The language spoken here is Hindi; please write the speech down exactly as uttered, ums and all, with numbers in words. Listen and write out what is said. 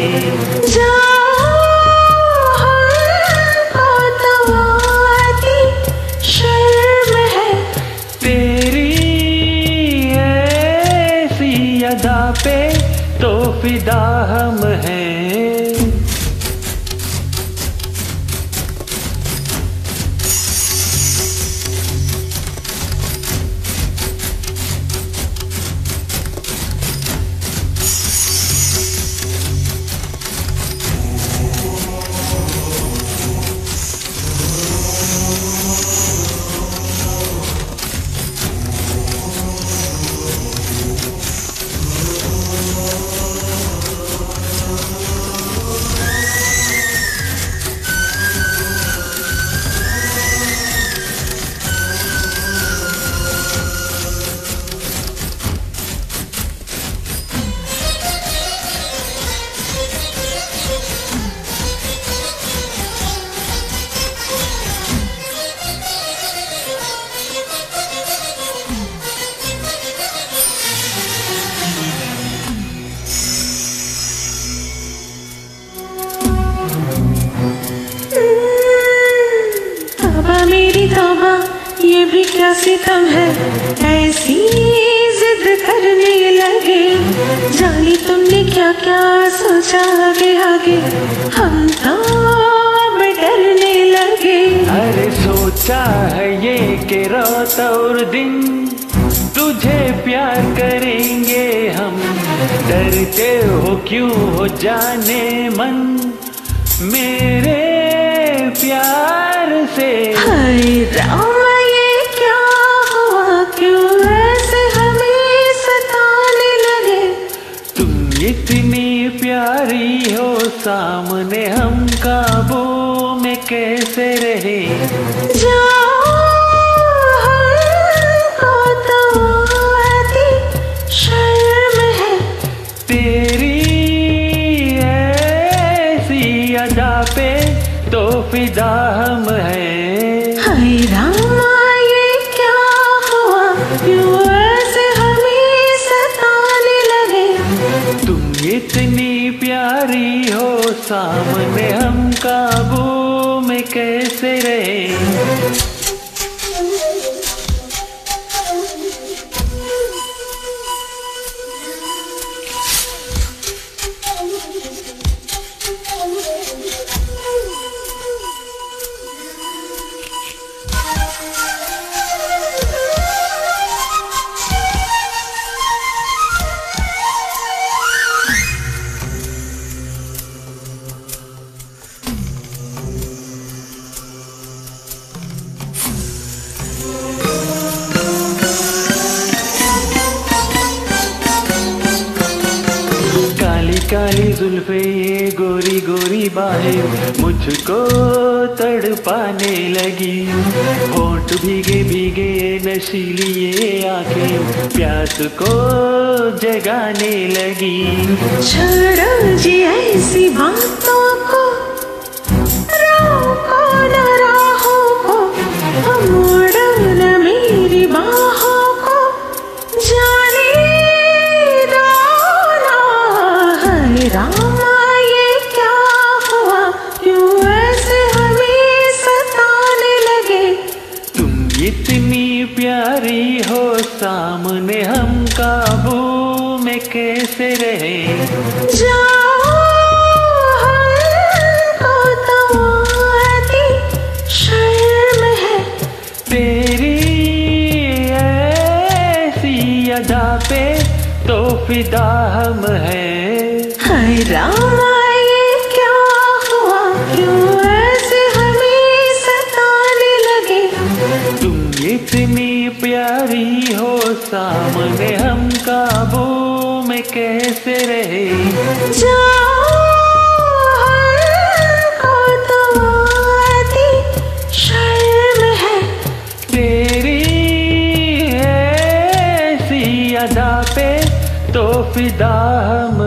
पे तो फिदा हम हैं। ये भी क्या सितम है, ऐसी जिद करने लगे। जानी तुमने क्या क्या सोचा आगे आगे, हम तो अब डरने लगे। अरे सोचा है ये कि रात और दिन तुझे प्यार करेंगे हम। डरते हो क्यों हो जाने मन मेरे प्यार से। हाय रामा ये क्या हुआ, क्यों ऐसे हमें सताने लगे। तुम इतनी प्यारी हो सामने, हम काबू में कैसे रहे। जाओ हमको तो आती शर्म है, तेरी ऐसी अदा पे तो फिदा हम हैं। हाय रामा ये क्या हुआ, क्यों ऐसे हमें सताने लगे। तुम इतनी प्यारी हो सामने, हम काबू में कैसे रहे। काली जुल्फे ये गोरी गोरी बाहें मुझको तड़पाने लगी। होंठ भीगे भीगे नशीली ये आंखें प्यास को जगाने लगी। छोड़ो जी ऐसी बातों को, रोको न राहों को, मोड़ो न मेरी बाहों को, जाने दो ना। हाय रामा ये क्या हुआ, क्यों ऐसे हमें सताने लगे। तुम इतनी प्यारी हो सामने, हम काबू में कैसे रहे। जाओ हमको तो आती शर्म है, तेरी ऐसी अदा पे तो फिदा हम हैं। हाय रामा ये क्या हुआ, क्यों ऐसे हमें सताने लगे। तुम इतनी प्यारी हो सामने, हम काबू में कैसे रहे। जाओ हमको तो आती शर्म है, तेरी ऐसी अदा पे तो फिदा हम